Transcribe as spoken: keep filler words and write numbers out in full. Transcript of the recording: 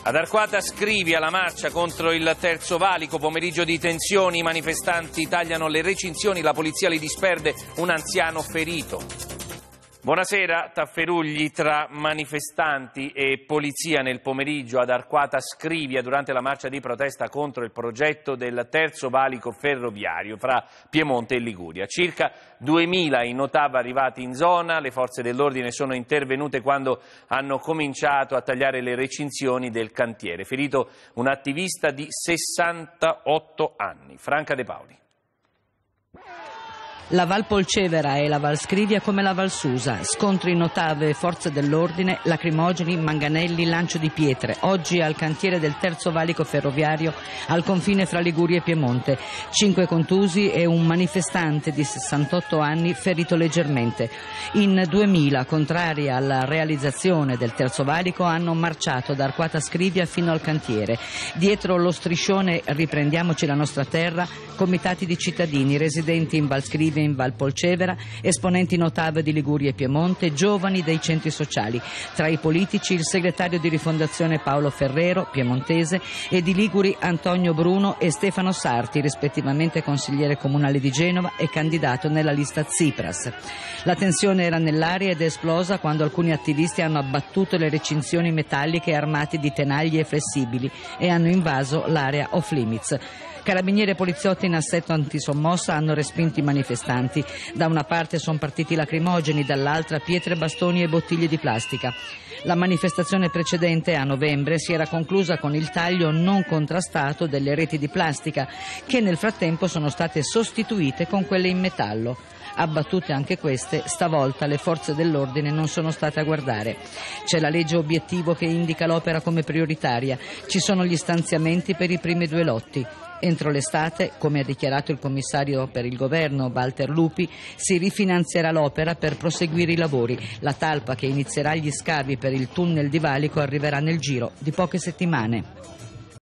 Ad Arquata Scrivia la marcia contro il Terzo Valico, pomeriggio di tensioni, i manifestanti tagliano le recinzioni, la polizia li disperde, un anziano ferito. Buonasera, tafferugli tra manifestanti e polizia nel pomeriggio ad Arquata Scrivia durante la marcia di protesta contro il progetto del Terzo Valico ferroviario fra Piemonte e Liguria. Circa duemila i Notav arrivati in zona, le forze dell'ordine sono intervenute quando hanno cominciato a tagliare le recinzioni del cantiere. Ferito un attivista di sessantotto anni. Franca De Paoli. La Val Polcevera e la Val Scrivia come la Val Susa, scontri Notav e forze dell'ordine, lacrimogeni, manganelli, lancio di pietre. Oggi al cantiere del Terzo Valico ferroviario al confine fra Liguria e Piemonte. Cinque contusi e un manifestante di sessantotto anni ferito leggermente. In duemila, contrari alla realizzazione del Terzo Valico, hanno marciato da Arquata Scrivia fino al cantiere. Dietro lo striscione Riprendiamoci la nostra terra, comitati di cittadini residenti in Val Scrivia, in Val Polcevera, esponenti Notav di Liguria e Piemonte, giovani dei centri sociali. Tra i politici il segretario di Rifondazione Paolo Ferrero, piemontese, e di Liguri Antonio Bruno e Stefano Sarti, rispettivamente consigliere comunale di Genova e candidato nella lista Tsipras. La tensione era nell'aria ed è esplosa quando alcuni attivisti hanno abbattuto le recinzioni metalliche armati di tenaglie flessibili e hanno invaso l'area off limits. Carabinieri e poliziotti in assetto antisommossa hanno respinto i manifestanti. Da una parte sono partiti lacrimogeni, dall'altra pietre, bastoni e bottiglie di plastica. La manifestazione precedente, a novembre, si era conclusa con il taglio non contrastato delle reti di plastica, che nel frattempo sono state sostituite con quelle in metallo. Abbattute anche queste, stavolta le forze dell'ordine non sono state a guardare. C'è la legge obiettivo che indica l'opera come prioritaria. Ci sono gli stanziamenti per i primi due lotti. Entro l'estate, come ha dichiarato il commissario per il governo Walter Lupi, si rifinanzierà l'opera per proseguire i lavori. La talpa che inizierà gli scavi per il tunnel di valico arriverà nel giro di poche settimane.